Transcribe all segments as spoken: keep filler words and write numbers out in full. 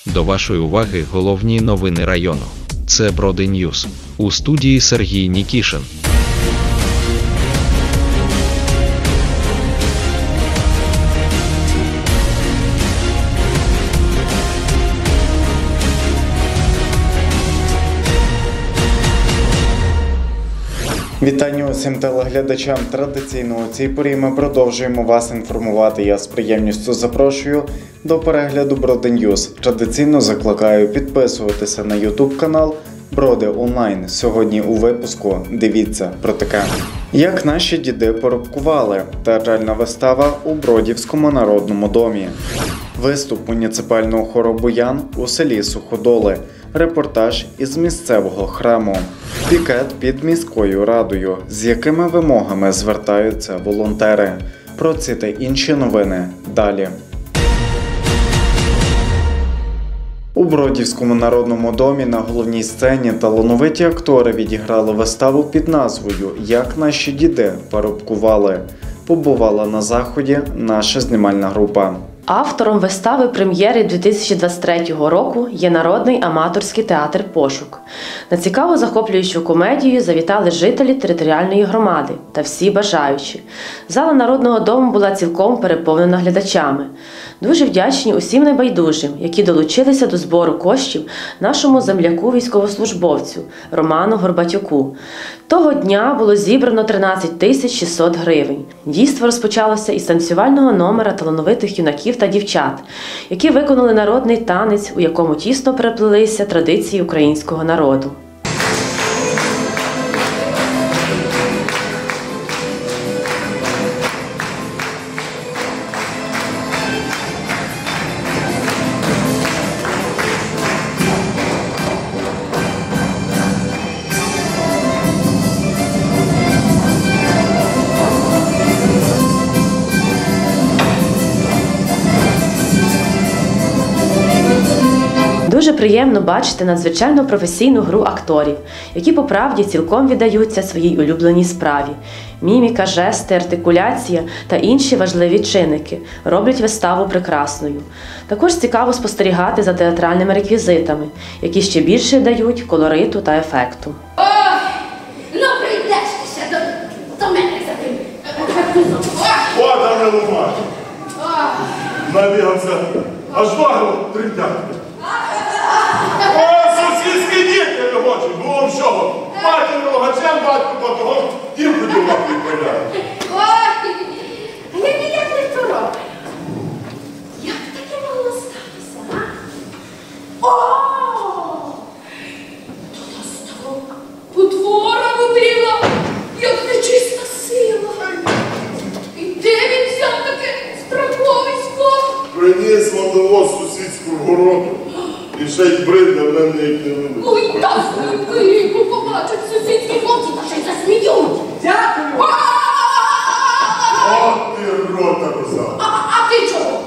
До вашої уваги головні новини району. Це Броди Ньюс. У студії Сергій Нікішин. Вітання усім телеглядачам. Традиційно у цій порі ми продовжуємо вас інформувати. Я з приємністю запрошую до перегляду Броди Ньюс. Традиційно закликаю підписуватися на ютуб канал Броди Онлайн. Сьогодні у випуску дивіться про таке. Як наші діди порубкували. Театральна вистава у Бродівському народному домі. Виступ муніципального хору «Буян» у селі Суходоли. Репортаж із місцевого храму. Пікет під міською радою. З якими вимогами звертаються волонтери? Про ці та інші новини далі. У Бродівському народному домі на головній сцені талановиті актори відіграли виставу під назвою «Як наші діди порубкували». Побувала на заході наша знімальна група. Автором вистави прем'єри дві тисячі двадцять третього року є народний аматорський театр «Пошук». На цікаву захоплюючу комедію завітали жителі територіальної громади та всі бажаючі. Зала Народного дому була цілком переповнена глядачами. Дуже вдячні усім небайдужим, які долучилися до збору коштів нашому земляку-військовослужбовцю Роману Горбатюку. Того дня було зібрано тринадцять тисяч шістсот гривень. Дійство розпочалося із танцювального номера талановитих юнаків та дівчат, які виконали народний танець, у якому тісно переплелися традиції українського народу. Дуже приємно бачити надзвичайно професійну гру акторів, які по правді цілком віддаються своїй улюбленій справі. Міміка, жести, артикуляція та інші важливі чинники роблять виставу прекрасною. Також цікаво спостерігати за театральними реквізитами, які ще більше дають колориту та ефекту. Ой, ну прийдешся до, до мене за тим ефектом. О, там не ломаш. Набігався, аж вагу тремтяти. О, сусідські діти не хочуть, було всього. Матір рогачем, батько по того, дім хотів вам відповідати. Ой, а я ніяк не второ. Як таке могло статися, а? О! То настало потвора водила, як нечиста сила. І де він взяв таке страховисько? Приніс водовоз сусідську городу. І ще й бридне в мене як не видно. Ой, та свинку побачать сусідські хлопці, та ще й засміють. Дякую. О, ти рота коза. А, а ти чого?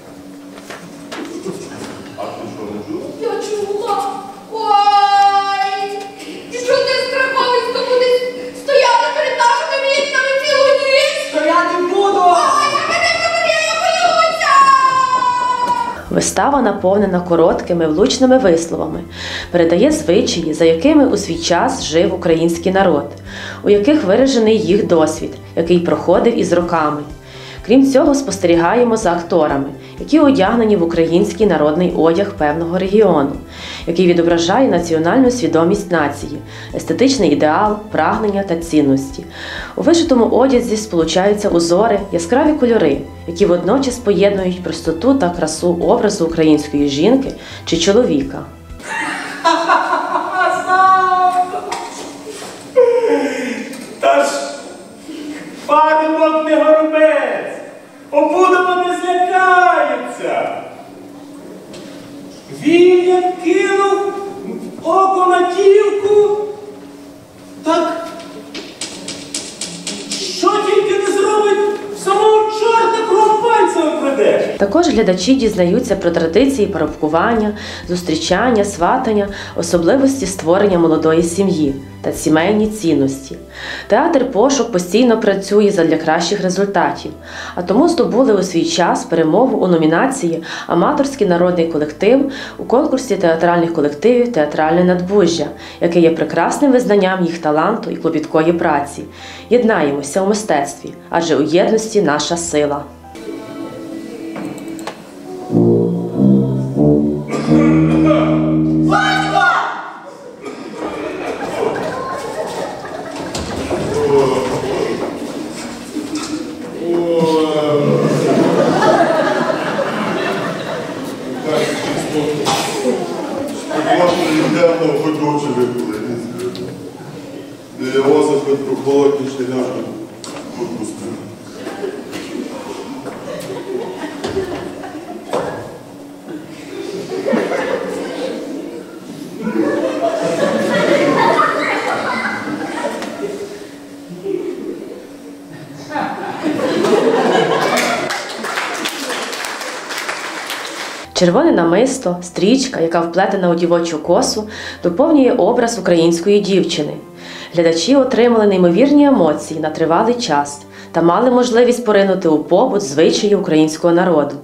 А ти що, не чула? Я чула. Ой, і що ти страховисько будеш стояти перед нашими вікнами цілу ніч? Стояти буду! Ой, я мене говорю, я боюся! Вистава наповнена короткими, влучними висловами, передає звичаї, за якими у свій час жив український народ, у яких виражений їх досвід, який проходив із роками. Крім цього, спостерігаємо за акторами, які одягнені в український народний одяг певного регіону, який відображає національну свідомість нації, естетичний ідеал, прагнення та цінності. У вишитому одязі сполучаються узори, яскраві кольори, які водночас поєднують простоту та красу образу української жінки чи чоловіка. Та ж падінок не горобець, опудало не злякається. Він як кинув око на дівку, так що тільки не зробить, самого чорта кров пальцем веде. Також глядачі дізнаються про традиції парубкування, зустрічання, сватання, особливості створення молодої сім'ї та сімейні цінності. Театр «Пошук» постійно працює задля кращих результатів, а тому здобули у свій час перемогу у номінації «Аматорський народний колектив» у конкурсі театральних колективів «Театральне надбужжя», яке є прекрасним визнанням їх таланту і клопіткої праці. Єднаємося у мистецтві, адже у єдності наша сила. Для вас хоть прохолодніше ляжу відпустити. Червоне намисто, стрічка, яка вплетена у дівочу косу, доповнює образ української дівчини. Глядачі отримали неймовірні емоції на тривалий час та мали можливість поринути у побут звичаї українського народу.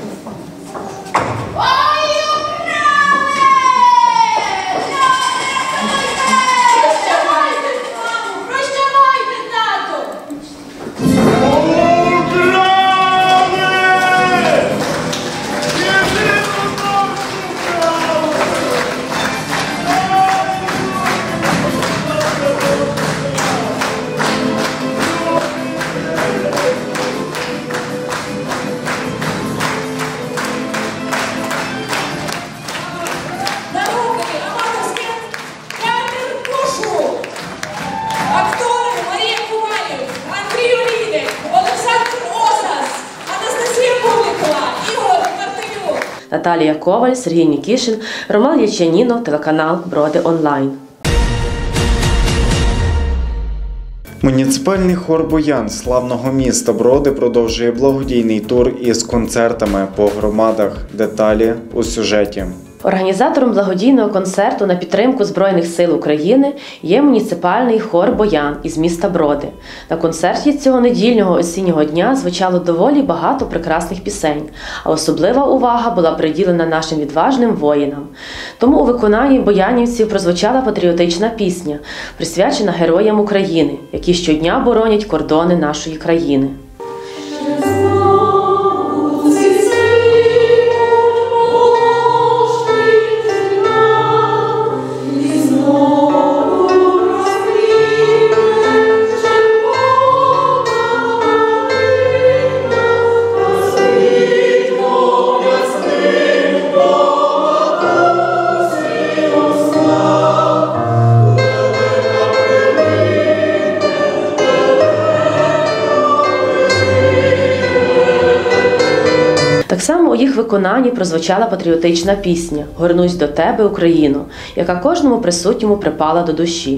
Наталія Коваль, Сергій Нікішин, Роман Ячанінов, телеканал Броди Онлайн. Муніципальний хор «Боян» славного міста Броди продовжує благодійний тур із концертами по громадах. Деталі у сюжеті. Організатором благодійного концерту на підтримку Збройних сил України є муніципальний хор «Боян» із міста Броди. На концерті цього недільного осіннього дня звучало доволі багато прекрасних пісень, а особлива увага була приділена нашим відважним воїнам. Тому у виконанні боянівців прозвучала патріотична пісня, присвячена героям України, які щодня боронять кордони нашої країни. Так само у їх виконанні прозвучала патріотична пісня «Горнусь до тебе, Україно», яка кожному присутньому припала до душі.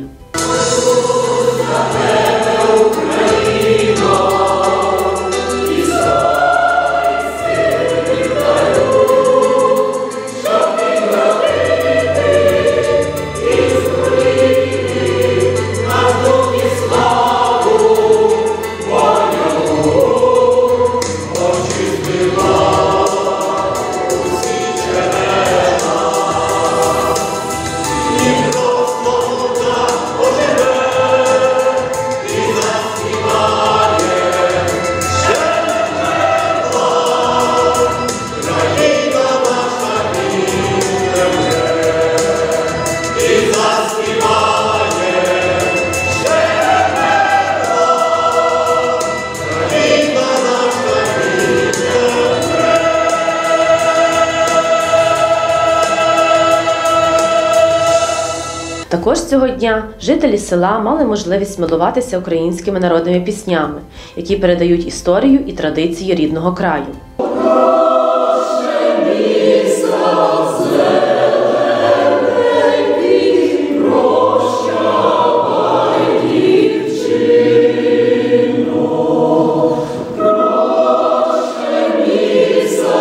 Також цього дня жителі села мали можливість милуватися українськими народними піснями, які передають історію і традиції рідного краю. Прощай, мій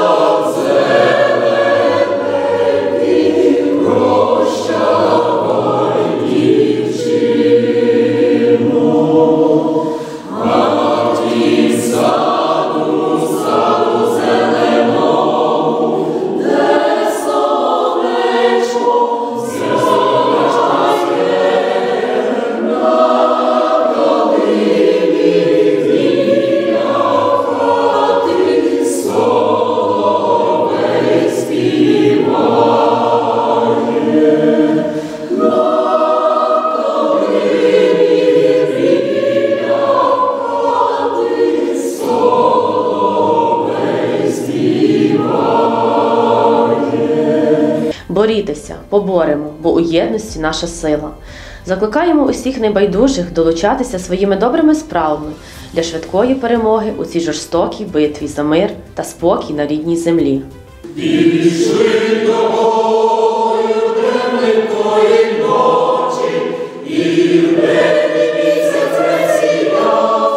Борітеся, поборемо, бо у єдності наша сила. Закликаємо усіх небайдужих долучатися своїми добрими справами для швидкої перемоги у цій жорстокій битві за мир та спокій на рідній землі. Пішли тобою темненької ночі, і в небі місяць засіяв,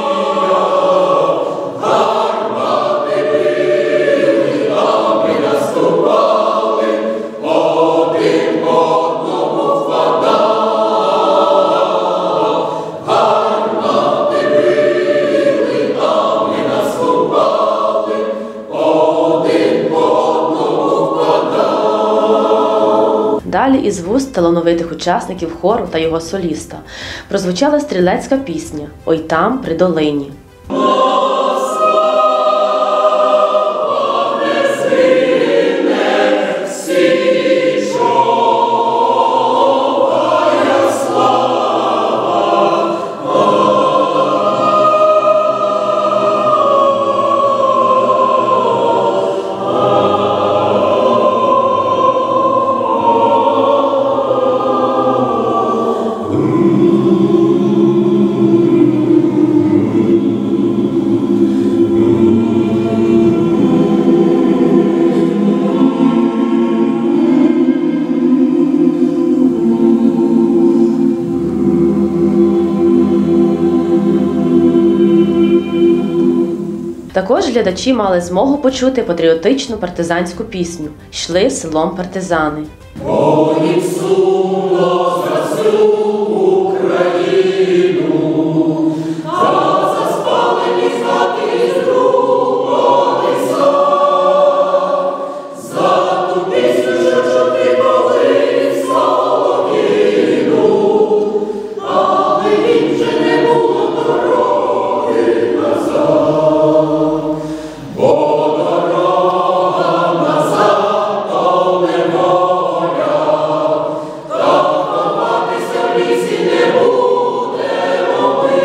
гармати били, а ми наступали, один одному впадав. Гармати били, а ми наступали, один одному впадав. Далі із вуст талановитих учасників хору та його соліста прозвучала стрілецька пісня «Ой там, при долині». Також глядачі мали змогу почути патріотичну партизанську пісню «Йшли селом партизани». Бо їм сумно за всю Україну, та за спалені хати зрубалися, за ту пісню, що чути коли солов'їну, але їм вже не було дороги назад. Бо дорога назад то неволя, та ховатися в лісі не будемо ми.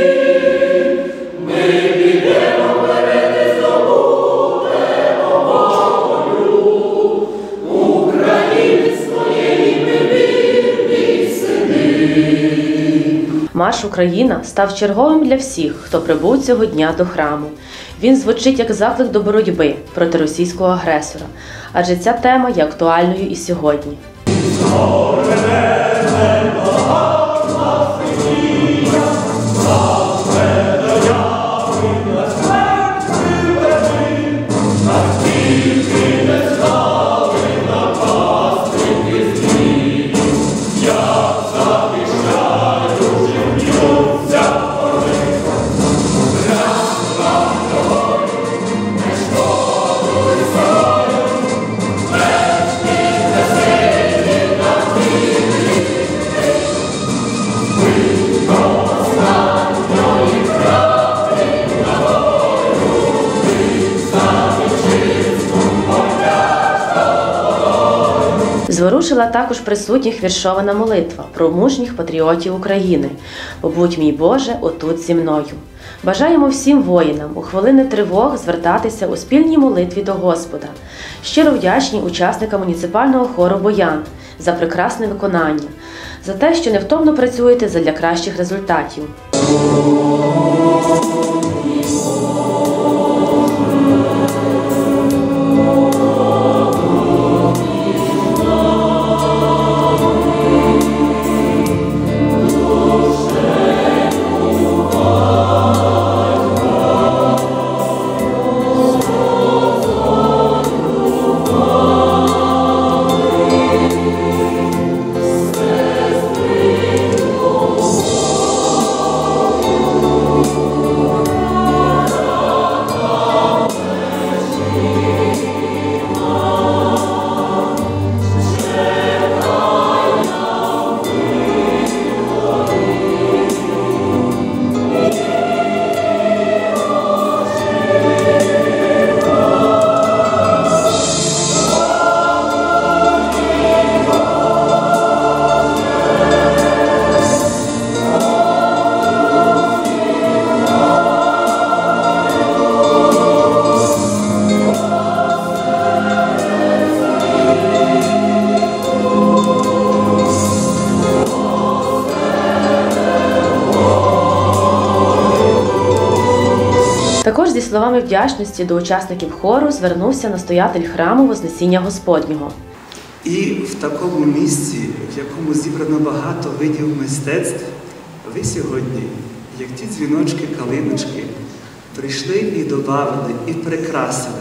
Ми підемо вперед і здобудемо волю України своєї ми вірні сини. Марш «Україна» став черговим для всіх, хто прибув цього дня до храму. Він звучить як заклик до боротьби проти російського агресора, адже ця тема є актуальною і сьогодні. Зворушила також присутніх віршована молитва про мужніх патріотів України «Побудь, мій Боже, отут зі мною». Бажаємо всім воїнам у хвилини тривог звертатися у спільній молитві до Господа. Щиро вдячні учасникам муніципального хору «Боян» за прекрасне виконання, за те, що невтомно працюєте задля кращих результатів. Також зі словами вдячності до учасників хору звернувся настоятель храму Вознесіння Господнього. І в такому місці, в якому зібрано багато видів мистецтв, ви сьогодні, як ті дзвіночки, калиночки, прийшли і добавили, і прикрасили.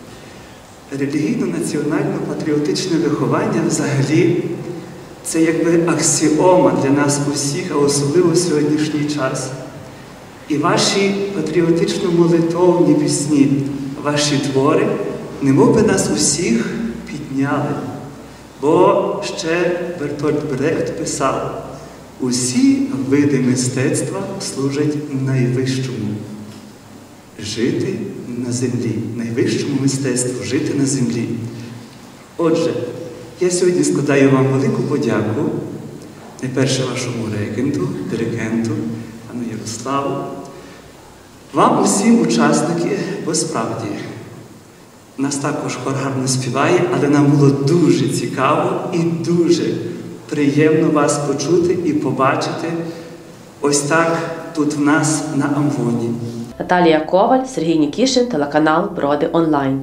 Релігійно-національно-патріотичне виховання взагалі це якби аксіома для нас усіх, а особливо в сьогоднішній час. І ваші патріотично-молитовні пісні, ваші твори, немов би нас усіх підняли. Бо ще Бертольд Брехт писав: усі види мистецтва служать найвищому – жити на землі, найвищому мистецтву – жити на землі. Отже, я сьогодні складаю вам велику подяку, найперше вашому регенту, диригенту, пану Ярославу, вам усім учасники, бо справді, нас також хор гарно співає, але нам було дуже цікаво і дуже приємно вас почути і побачити ось так тут в нас на Амвоні. Наталія Коваль, Сергій Нікішин, телеканал Броди Онлайн.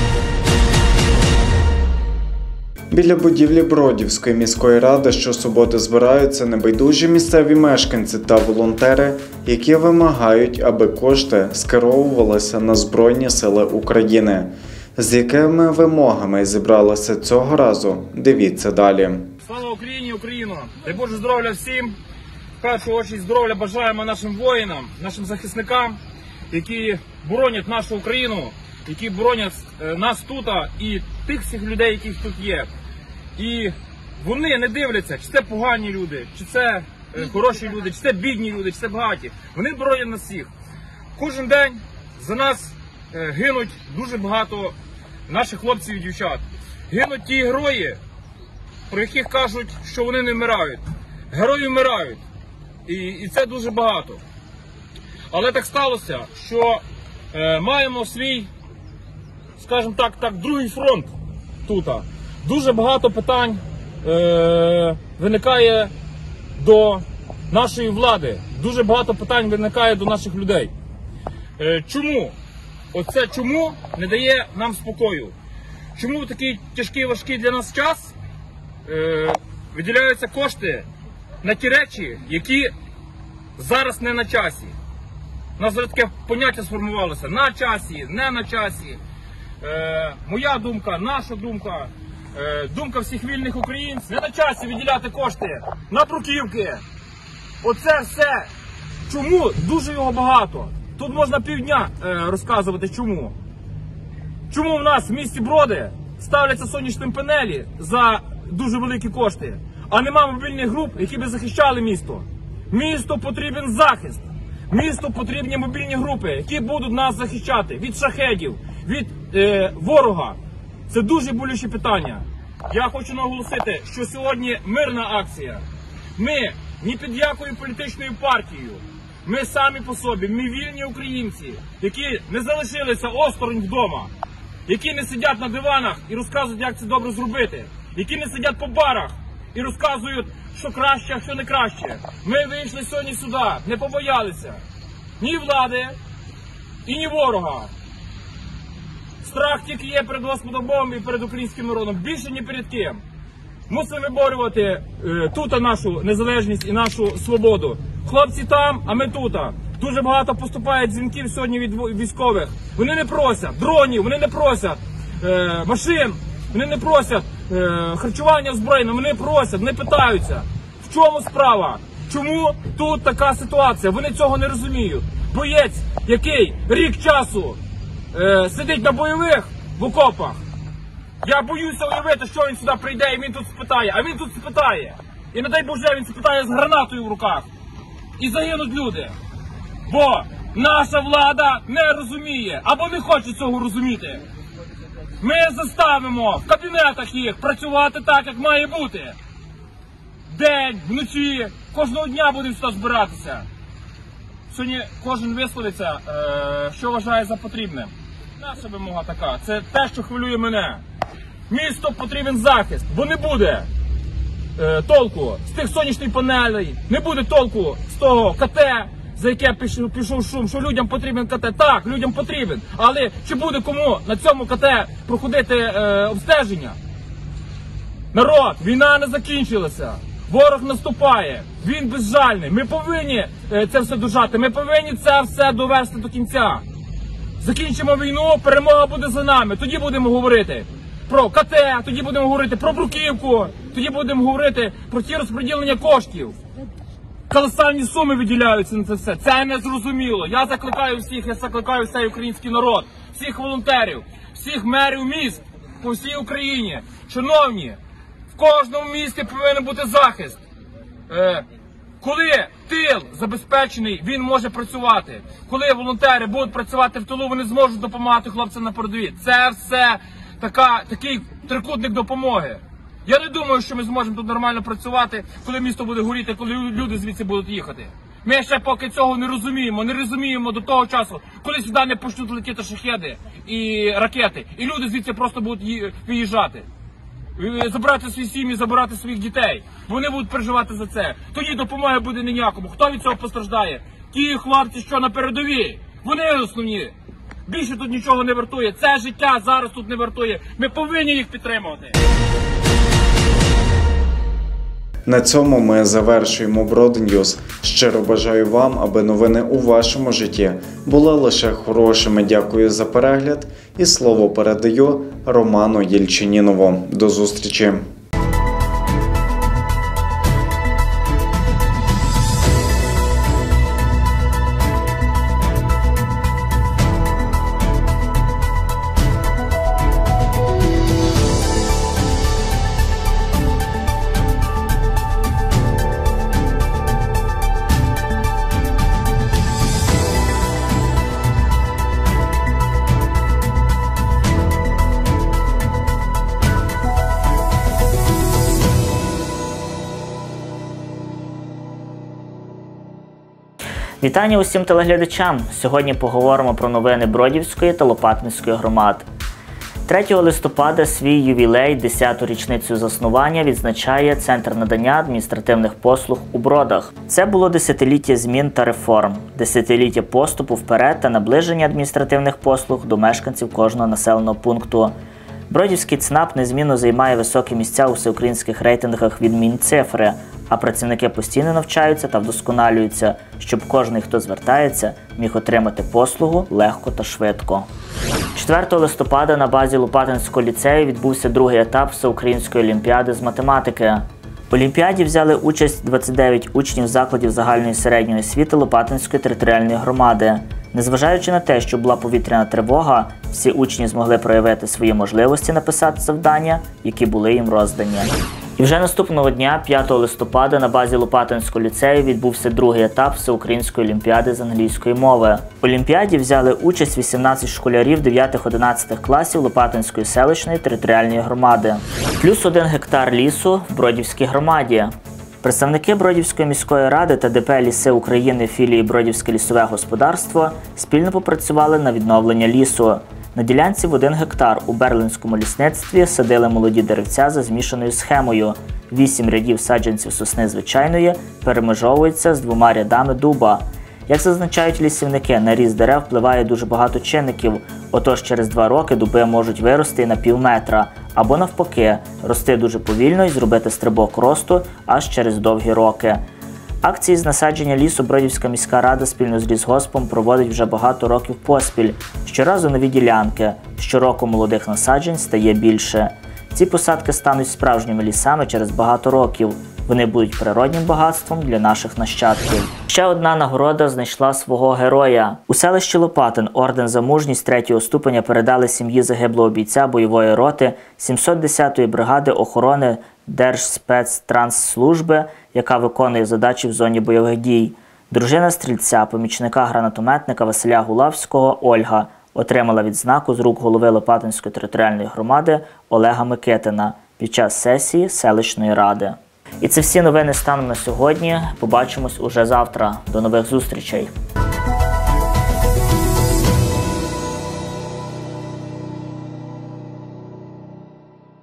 Біля будівлі Бродівської міської ради щосуботи збираються небайдужі місцеві мешканці та волонтери, які вимагають, аби кошти скеровувалися на Збройні Сили України. З якими вимогами зібралися цього разу? Дивіться далі. Слава Україні, Україно! Дай Боже здоров'я всім! В першу чергу здоров'я бажаємо нашим воїнам, нашим захисникам, які боронять нашу Україну, які боронять нас тут і тих всіх людей, яких тут є. І вони не дивляться, чи це погані люди, чи це хороші люди, чи це бідні люди, чи це багаті. Вони боронять нас всіх. Кожен день за нас гинуть дуже багато наших хлопців і дівчат. Гинуть ті герої, про яких кажуть, що вони не вмирають. Герої вмирають. І, і це дуже багато. Але так сталося, що е, маємо свій, скажімо так, так, другий фронт тут. Дуже багато питань е, виникає до нашої влади. Дуже багато питань виникає до наших людей. Е, чому? Оце чому не дає нам спокою? Чому в такий тяжкий, важкий для нас час е, виділяються кошти на ті речі, які зараз не на часі? У нас таке поняття сформувалося: на часі, не на часі. Е, моя думка, наша думка, е, думка всіх вільних українців: не на часі виділяти кошти на бруківки. Оце все. Чому? Дуже його багато. Тут можна півдня е, розказувати, чому. Чому в нас в місті Броди ставляться сонячні панелі за дуже великі кошти, а нема мобільних груп, які би захищали місто. Місту потрібен захист. Місту потрібні мобільні групи, які будуть нас захищати від шахедів, від е, ворога. Це дуже болюче питання. Я хочу наголосити, що сьогодні мирна акція. Ми ні під якою політичною партією. Ми самі по собі, ми вільні українці, які не залишилися осторонь вдома, які не сидять на диванах і розказують, як це добре зробити, які не сидять по барах і розказують, що краще, а що не краще. Ми вийшли сьогодні сюди, не побоялися ні влади і ні ворога. Страх тільки є перед Господом Богом і перед українським народом, більше ні перед ким. Мусимо виборювати е, тут нашу незалежність і нашу свободу. Хлопці там, а ми тут. Дуже багато поступає дзвінків сьогодні від військових. Вони не просять дронів, вони не просять е, машин, вони не просять е, харчування озброєння, вони просять, вони питаються. В чому справа? Чому тут така ситуація? Вони цього не розуміють. Боєць, який рік часу е, сидить на бойових в окопах, я боюся уявити, що він сюди прийде і він тут спитає. А він тут спитає. І не дай Боже, він спитає з гранатою в руках. І загинуть люди. Бо наша влада не розуміє, або не хоче цього розуміти. Ми заставимо в кабінетах їх працювати так, як має бути. День, вночі, кожного дня будемо сюди збиратися. Сьогодні кожен висловиться, що вважає за потрібне. Наша вимога така, це те, що хвилює мене. Місту потрібен захист, бо не буде е, толку з тих сонячних панелей, не буде толку з того КТ, за яке пішов, пішов шум, що людям потрібен ка те. Так, людям потрібен. Але чи буде кому на цьому ка те проходити е, обстеження? Народ, війна не закінчилася. Ворог наступає. Він безжальний. Ми повинні е, це все дожати. Ми повинні це все довести до кінця. Закінчимо війну, перемога буде за нами. Тоді будемо говорити про ка те, тоді будемо говорити про бруківку, тоді будемо говорити про ті розподілення коштів. Колосальні суми виділяються на це все. Це не зрозуміло. Я закликаю всіх, я закликаю всей український народ, всіх волонтерів, всіх мерів міст по всій Україні. Шановні, в кожному місті повинен бути захист. Е, коли тил забезпечений, він може працювати. Коли волонтери будуть працювати в тилу, вони зможуть допомагати хлопцям на передовій. Це все така, такий трикутник допомоги. Я не думаю, що ми зможемо тут нормально працювати, коли місто буде горіти, коли люди звідси будуть їхати. Ми ще поки цього не розуміємо, не розуміємо до того часу, коли сюди не почнуть летіти шахеди і ракети, і люди звідси просто будуть виїжджати. Забирати свої сім'ї, забирати своїх дітей. Вони будуть переживати за це. Тоді допомоги буде ніякому. Хто від цього постраждає? Ті хлопці, що на передовій. Вони основні. Більше тут нічого не вартує. Це життя зараз тут не вартує. Ми повинні їх підтримувати. На цьому ми завершуємо Бродньюз. Щиро бажаю вам, аби новини у вашому житті були лише хорошими. Дякую за перегляд і слово передаю Роману Єльчинінову. До зустрічі! Вітання усім телеглядачам! Сьогодні поговоримо про новини Бродівської та Лопатинської громад. третього листопада свій ювілей, десяту річницю заснування, відзначає Центр надання адміністративних послуг у Бродах. Це було десятиліття змін та реформ, десятиліття поступу вперед та наближення адміністративних послуг до мешканців кожного населеного пункту. Бродівський ЦНАП незмінно займає високі місця у всеукраїнських рейтингах від Мінцифри, а працівники постійно навчаються та вдосконалюються, щоб кожен, хто звертається, міг отримати послугу легко та швидко. четвертого листопада на базі Лопатинського ліцею відбувся другий етап Всеукраїнської олімпіади з математики. В олімпіаді взяли участь двадцять дев'ять учнів закладів загальної середньої освіти Лопатинської територіальної громади. Незважаючи на те, що була повітряна тривога, всі учні змогли проявити свої можливості написати завдання, які були їм роздані. І вже наступного дня, п'ятого листопада, на базі Лопатинського ліцею відбувся другий етап Всеукраїнської олімпіади з англійської мови. В олімпіаді взяли участь вісімнадцять школярів дев'ятих-одинадцятих класів Лопатинської селищної територіальної громади. Плюс один гектар лісу в Бродівській громаді. Представники Бродівської міської ради та ДП «Ліси України» філії «Бродівське лісове господарство» спільно попрацювали на відновлення лісу. На ділянці в один гектар у Берлинському лісництві садили молоді деревця за змішаною схемою. Вісім рядів саджанців сосни звичайної перемежовуються з двома рядами дуба. Як зазначають лісівники, на ріст дерев впливає дуже багато чинників, отож через два роки дуби можуть вирости на пів метра, або навпаки, рости дуже повільно і зробити стрибок росту аж через довгі роки. Акції з насадження лісу Бродівська міська рада спільно з лісгоспом проводить вже багато років поспіль. Щоразу нові ділянки, щороку молодих насаджень стає більше. Ці посадки стануть справжніми лісами через багато років. Вони будуть природнім багатством для наших нащадків. Ще одна нагорода знайшла свого героя. У селищі Лопатин орден за мужність третього ступеня передали сім'ї загиблого бійця бойової роти сімсот десятої бригади охорони Держспецтрансслужби, яка виконує задачі в зоні бойових дій. Дружина стрільця, помічника гранатометника Василя Гулавського Ольга, отримала відзнаку з рук голови Лопатинської територіальної громади Олега Микитина під час сесії селищної ради. І це всі новини станом на сьогодні. Побачимось уже завтра. До нових зустрічей!